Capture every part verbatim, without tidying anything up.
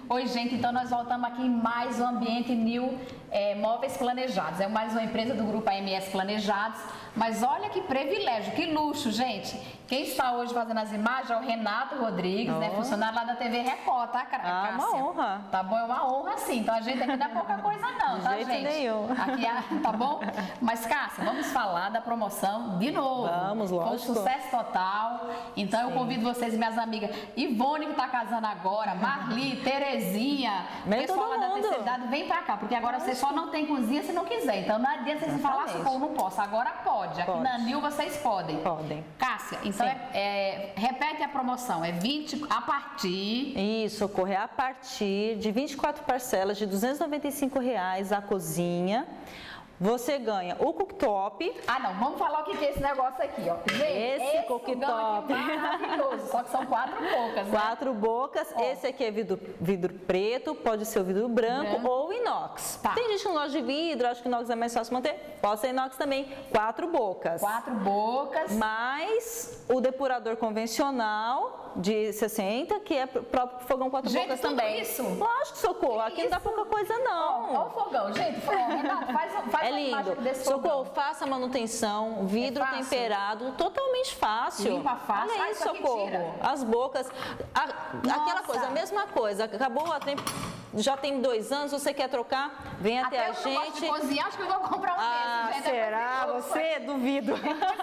Oi, gente, então nós voltamos aqui em mais um Ambiente New é, Móveis Planejados. É mais uma empresa do grupo A M S Planejados. Mas olha que privilégio, que luxo, gente. Quem está hoje fazendo as imagens é o Renato Rodrigues, oh. né? Funcionário lá da T V Record, tá, Cássia? Ah, uma honra. Tá bom, é uma honra sim. Então a gente aqui não é pouca coisa não, de tá, jeito gente? nenhum. Aqui, tá bom? Mas, Cássia, vamos falar da promoção de novo. Vamos, lógico. Com sucesso total. Então sim. eu convido vocês, minhas amigas. Ivone, que tá casando agora, Marli, Terezinha, Vem pessoal lá da terceira idade, vem pra cá, porque agora você só não tem cozinha se não quiser. Então não adianta vocês falar, socorro, não posso. Agora pode. Aqui pode. na Nil vocês podem. Podem. Cássia, então é, é, repete a promoção, é vinte a partir... Isso, ocorre a partir de vinte e quatro parcelas de duzentos e noventa e cinco reais a cozinha. Você ganha o cooktop. Ah, não, vamos falar o que é esse negócio aqui, ó. Gente, esse, esse cooktop é maravilhoso, só que são quatro bocas, né? Quatro bocas. Ó. Esse aqui é vidro, vidro preto, pode ser o vidro branco, branco. ou inox. Tá. Tem gente que não gosta de vidro, acho que inox é mais fácil manter. Pode ser inox também. Quatro bocas. Quatro bocas. Mais o depurador convencional de sessenta, que é próprio fogão quatro gente, bocas tudo também. Isso? Lógico, socorro. Aqui não dá pouca coisa, não. Ó, ó o fogão, gente. Renato, faz, faz é lindo. Socorro, faça a manutenção, vidro é temperado, totalmente fácil. Limpa fácil. Olha ah, isso, Socorro. As bocas, a, aquela coisa, a mesma coisa. Acabou a tempo. Já tem dois anos, você quer trocar? Vem até, até a gente. Eu não gosto de cozinhar, acho que eu vou comprar um ah, desse. Gente, será? é você? Duvido.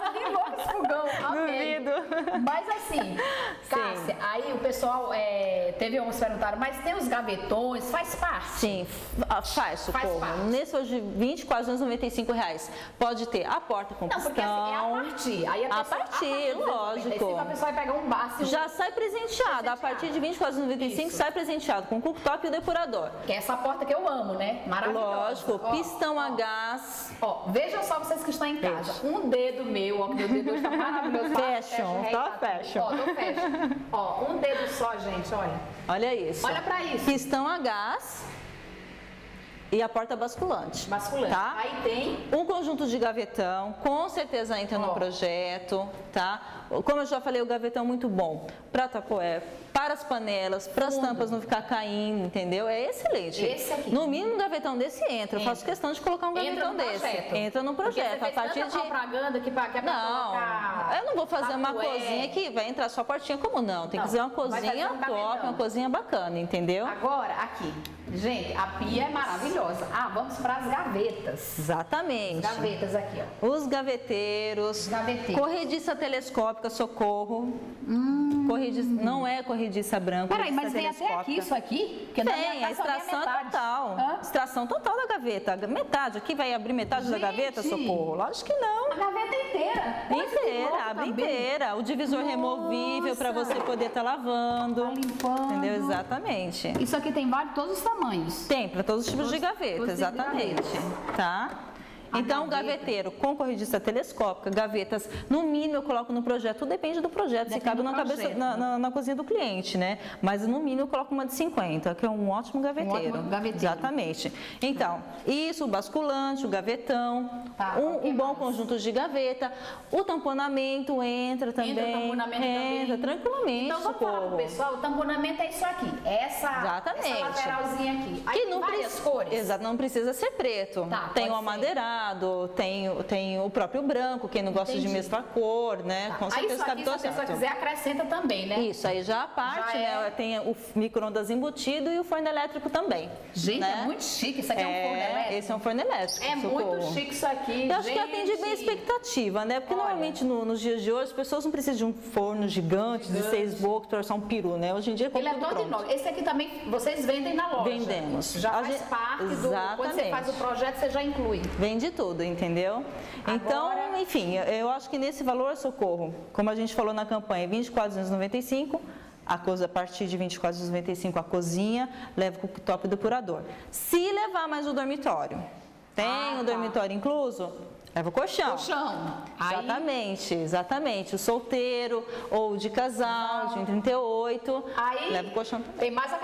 esse fogão. Duvido. Mas assim, Cássia, sim. aí o pessoal é, teve uns perguntaram, mas tem os gavetões, faz parte? Sim, faz, Socorro. Faz parte. Nesse hoje, vinte, quase noventa e cinco reais. Pode ter a porta com pistão. Não, porque assim, é a partir. Aí a, pessoa, a partir, a partir lógico. Aí a pessoa vai pegar um bar. Já sai presenteado. A partir de vinte, quase noventa e cinco, sai presenteado com o cooktop e o depurador. Que é essa porta que eu amo, né? Maravilhosa. Lógico, ó, pistão ó, a gás. Ó, vejam só vocês que estão em casa. Veja. Um dedo meu, ó, que meu dedo está maravilhoso. Fashion, tá fashion. Ó, tô fashion. Ó, um dedo só, gente, olha. Olha isso. Olha pra isso. Pistão a gás. E a porta basculante. Basculante. Tá? Aí tem um conjunto de gavetão, com certeza entra oh. no projeto, tá? Como eu já falei, o gavetão é muito bom para tapoé, para as panelas, para as tampas não ficar caindo, entendeu? É excelente. Esse aqui. No mínimo um gavetão desse entra. Eu faço questão de colocar um gavetão desse. Projeto. Entra no projeto. Porque você a partir de propaganda que, que é pra não, colocar... eu não vou fazer tapoé. uma cozinha que vai entrar só a portinha, como não? Tem não, que fazer uma cozinha um top, uma cozinha bacana, entendeu? Agora, aqui. Gente, a pia é maravilhosa. Ah, vamos para as gavetas. Exatamente. As gavetas aqui, ó. Os gaveteiros. Os gaveteiros. Corrediça telescópica, Socorro. Hum. Corrediça, não é corrediça branca. Peraí, mas vem até aqui isso aqui? Porque tem, a extração é total. Hã? Extração total da gaveta. Metade. Aqui vai abrir metade Gente. da gaveta, Socorro? Lógico que não. A gaveta inteira. Inteira, abre inteira. O divisor Nossa. removível para você poder estar tá lavando. Tá limpando. Entendeu? Exatamente. Isso aqui tem vários, todos os tamanhos. Tem, para todos os tipos todos, de gaveta, exatamente. De gaveta. Tá? A então, gaveta. gaveteiro com corrediça telescópica, gavetas, no mínimo eu coloco no projeto, tudo depende do projeto, depende se cabe na, cabeça, na, na, na cozinha do cliente, né? Mas no mínimo eu coloco uma de cinquenta, que é um ótimo gaveteiro. Um ótimo gaveteiro. Exatamente. Então, isso, o basculante, o gavetão, tá, um, um bom conjunto de gaveta, o tamponamento entra também. Entra o tamponamento entra, também. tranquilamente. Então, vamos falar pro pessoal, o tamponamento é isso aqui, essa, Exatamente. essa lateralzinha aqui. Aí que tem não várias pre... cores. Exato, não precisa ser preto. Tá, tem o amadeirado. Tem, tem o próprio branco, quem não gosta Entendi. de mesclar cor, né? Tá. Com certeza isso aqui, se a pessoa quiser, acrescenta também, né? Isso, aí já a parte, já né? É... Tem o micro-ondas embutido e o forno elétrico também. Gente, né? é muito chique. Isso aqui é, é um forno elétrico? Esse é um forno elétrico. É socorro. muito chique isso aqui. Eu acho gente. que atende bem a expectativa, né? Porque Olha. normalmente no, nos dias de hoje as pessoas não precisam de um forno gigante, gigante. de seis bocas, torçar um peru, né? Hoje em dia Ele é todo inox. Esse aqui também vocês vendem na loja. Vendemos. Já a faz gente... parte do... Exatamente. Quando você faz o projeto, você já inclui. Vende tudo, entendeu? Então, Agora... enfim, eu acho que nesse valor, Socorro, como a gente falou na campanha, vinte e quatro mil duzentos e noventa e cinco, a, coisa, a partir de vinte e quatro mil duzentos e noventa e cinco a cozinha, leva o cooktop e depurador. Se levar mais o dormitório, tem ah, o tá. dormitório incluso? Leva o colchão. Colchão. Exatamente, Aí... exatamente. O solteiro ou de casal, de trinta e oito, Aí, leva o colchão. Tem mais aquela outra promoção.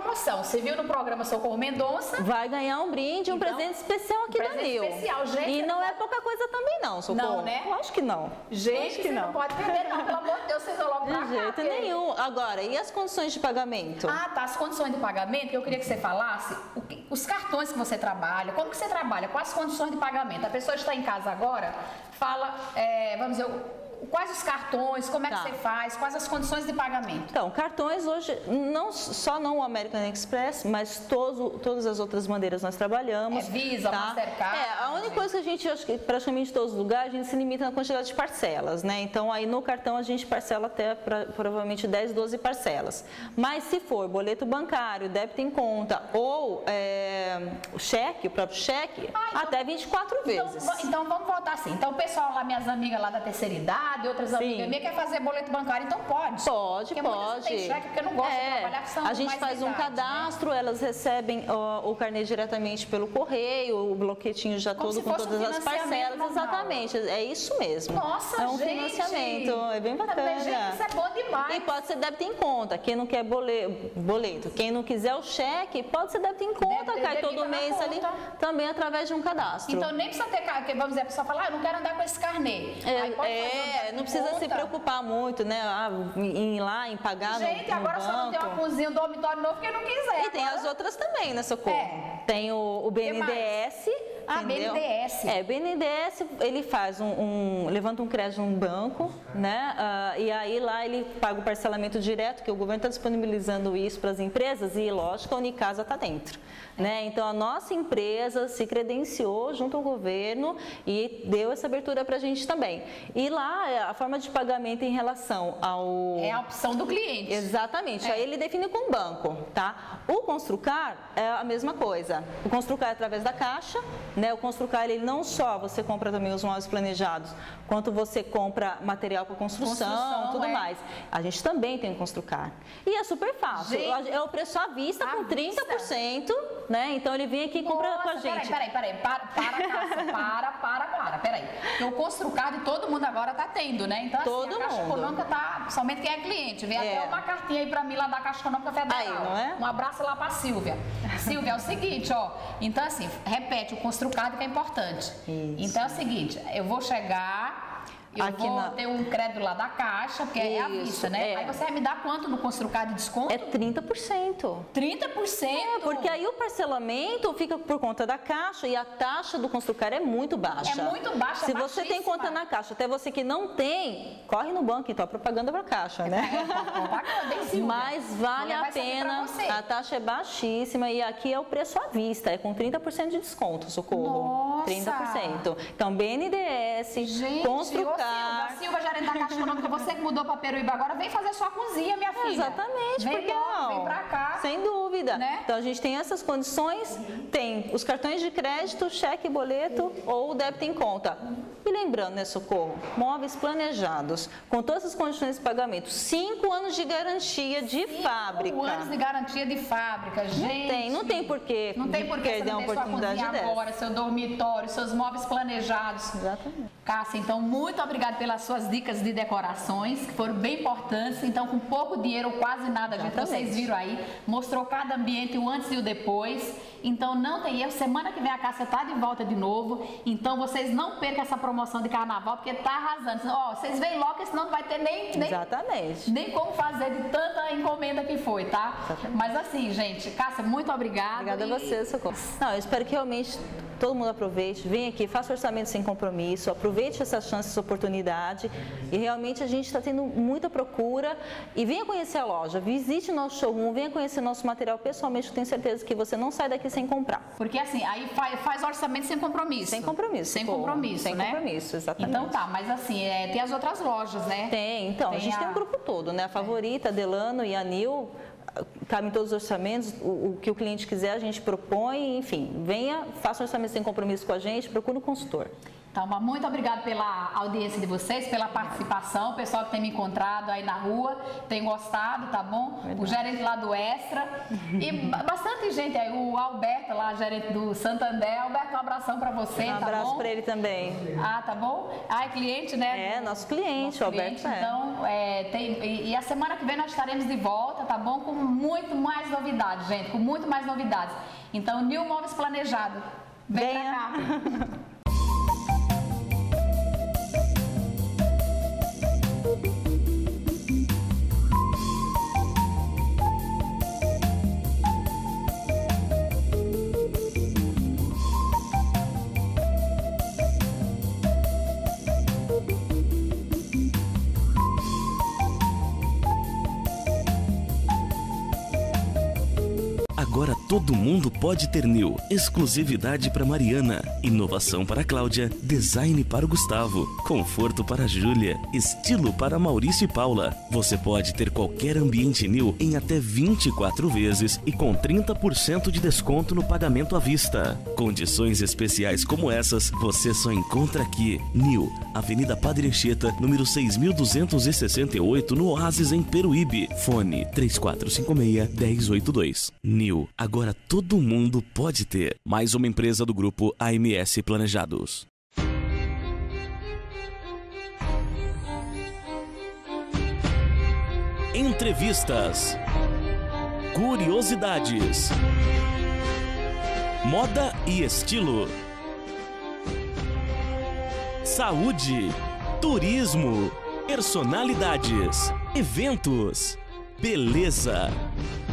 promoção. Você viu no programa Socorro Mendonça? Vai ganhar um brinde, um então, presente especial aqui presente da Nil. especial, gente. E não é pouca coisa também não, Socorro. Não, né? Eu acho que não. Gente, que você não. não pode perder não, pelo amor de Deus, vocês vão logo pra cá. De jeito porque... nenhum. Agora, e as condições de pagamento? Ah, tá, as condições de pagamento, que eu queria que você falasse, o que, os cartões que você trabalha, como que você trabalha, quais as condições de pagamento? A pessoa está em casa agora, fala, é, vamos dizer, quais os cartões, como é tá. que você faz, quais as condições de pagamento? Então, cartões hoje, não, só não o American Express, mas todos, todas as outras bandeiras nós trabalhamos. É Visa, tá? Mastercard. É, a única coisa que a gente, acho que praticamente em todos os lugares, a gente se limita na quantidade de parcelas, né? Então, aí no cartão a gente parcela até pra, provavelmente dez, doze parcelas. Mas se for boleto bancário, débito em conta ou é, o cheque, o próprio cheque, ah, então, até vinte e quatro vezes. Então, então, vamos voltar assim. Então, o pessoal lá, minhas amigas lá da terceira idade, outras Sim. amigas minhas quer fazer boleto bancário, então pode. Pode, porque pode. Tem cheque porque não gosta é, de trabalhar, que são a gente mais faz um idade, cadastro, né? Elas recebem ó, o carnê diretamente pelo correio, o bloquetinho já Como todo com todas um as parcelas. Normal. Exatamente, é isso mesmo. Nossa, é um gente. financiamento, é bem bacana. Gente, isso é bom demais. E pode ser débito em conta. Quem não quer boleto, boleto, quem não quiser o cheque, pode ser débito em conta, deve, cai todo mês ali, também através de um cadastro. Então nem precisa ter, vamos dizer, a pessoa fala, ah, eu não quero andar com esse carnê. É, Aí pode é não precisa conta. se preocupar muito, né, ah, em ir lá, em pagar Gente, no, no agora banco. só não tem uma cozinha, um dormitório novo, quem não quiser. E agora... tem as outras também, né, Socorro? É. Tem o, o B N D E S. Ah, B N D E S. É, B N D E S, ele faz um, um levanta um crédito num banco, né? Uh, e aí lá ele paga o parcelamento direto, que o governo está disponibilizando isso para as empresas e, lógico, a Unicasa está dentro. É. Né? Então, a nossa empresa se credenciou junto ao governo e deu essa abertura para a gente também. E lá, a forma de pagamento em relação ao... É a opção do cliente. Exatamente. É. Aí ele define com o banco, tá? O Construcar é a mesma coisa. O Construcar é através da Caixa, né? O Construcar, ele não só você compra também os móveis planejados, quanto você compra material para construção, construção, tudo é. mais. A gente também tem o Construcar. E é super fácil. Gente, é o preço à vista à com trinta por cento, vista. Né? Então ele vem aqui e compra com a gente. Peraí, peraí, peraí. Para, para, Cássia, para, para, para. Peraí. Porque o Construcar de todo mundo agora tá tendo, né? Então, assim, todo a Caixa mundo. Econômica tá, somente quem é cliente. Vem é. até uma cartinha aí para mim lá da Caixa Econômica Federal. Aí, não é? Um abraço lá para Silvia. Silvia, é o seguinte, ó. Então, assim, repete o Construcar que é importante. Isso. Então é o seguinte, eu vou chegar... Eu Aqui vou na... ter um crédito lá da Caixa, porque Isso, é à vista, né? É. Aí você vai me dar quanto no Construcar de desconto? É trinta por cento. trinta por cento? É, porque aí o parcelamento fica por conta da Caixa e a taxa do Construcar é muito baixa. É muito baixa, Se você tem conta na Caixa, até você que não tem, corre no banco, então a propaganda para a Caixa, né? É, propaganda, hein, Silvia? Mas vale a pena, a taxa é baixíssima e aqui é o preço à vista, é com trinta por cento de desconto, Socorro. Nossa. trinta por cento. Então, B N D E S, Gente, Construcar... Silva, Silva, gerente da Caixa Econômica, você que mudou para Peruíba agora, vem fazer sua cozinha, minha filha. Exatamente, vem porque logo, não? Vem pra cá. Sem dúvida. Né? Então a gente tem essas condições, tem os cartões de crédito, cheque, boleto ou débito em conta. E lembrando, né, Socorro, móveis planejados, com todas as condições de pagamento, cinco anos de garantia de cinco fábrica. Cinco anos de garantia de fábrica, gente. Não tem, não tem porquê Não tem porquê perder uma oportunidade sua dessa. agora, seu dormitório, seus móveis planejados. Exatamente. Cássia, então, muito obrigada pelas suas dicas de decorações, que foram bem importantes. Então, com pouco dinheiro, quase nada, gente, vocês viram aí, mostrou cada ambiente, o antes e o depois. Então, não tem erro. Semana que vem a Cássia está de volta de novo. Então, vocês não percam essa promoção de carnaval, porque tá arrasando. Ó, vocês veem logo, senão não vai ter nem, nem, Exatamente. nem como fazer de tanta encomenda que foi, tá? Exatamente. Mas assim, gente, Cássia, muito obrigada. Obrigada e... a você, Socorro. Não, eu espero que realmente todo mundo aproveite, venha aqui, faça orçamento sem compromisso, aproveite essa chance, essa oportunidade. E realmente a gente está tendo muita procura. E venha conhecer a loja, visite nosso showroom, venha conhecer nosso material pessoalmente. Eu tenho certeza que você não sai daqui sem comprar. Porque assim, aí faz, faz orçamento sem compromisso. Sem compromisso. Sem compromisso, sem né? Sem compromisso, exatamente. Então tá, mas assim, é, tem as outras lojas, né? Tem, então, tem a gente a... tem um grupo todo, né? A Favorita, a Delano e a Nil, cabe em todos os orçamentos, o, o que o cliente quiser a gente propõe, enfim, venha, faça um orçamento sem compromisso com a gente, procure um consultor. Então, muito obrigada pela audiência de vocês, pela participação, o pessoal que tem me encontrado aí na rua, tem gostado, tá bom? Verdade. O gerente lá do Extra e bastante gente aí, o Alberto lá, gerente do Santander. Alberto, um abração para você, um tá bom? Um abraço para ele também. Ah, tá bom? Ah, é cliente, né? É, nosso cliente, nosso Alberto cliente, é. Então, é, tem, e, e a semana que vem nós estaremos de volta, tá bom? Com muito mais novidades, gente, com muito mais novidades. Então, New Móveis Planejado, vem Venha. pra cá. Agora todo mundo pode ter New. Exclusividade para Mariana, inovação para Cláudia, design para o Gustavo, conforto para Júlia, estilo para Maurício e Paula. Você pode ter qualquer ambiente New em até vinte e quatro vezes e com trinta por cento de desconto no pagamento à vista. Condições especiais como essas você só encontra aqui. New, Avenida Padre Anchieta, número seis mil duzentos e sessenta e oito, no Oasis, em Peruíbe. Fone três quatro cinco seis, um zero oito dois. New, agora todo mundo pode ter. Mais uma empresa do grupo A M S Planejados. Entrevistas, curiosidades, moda e estilo, saúde, turismo, personalidades, eventos, beleza.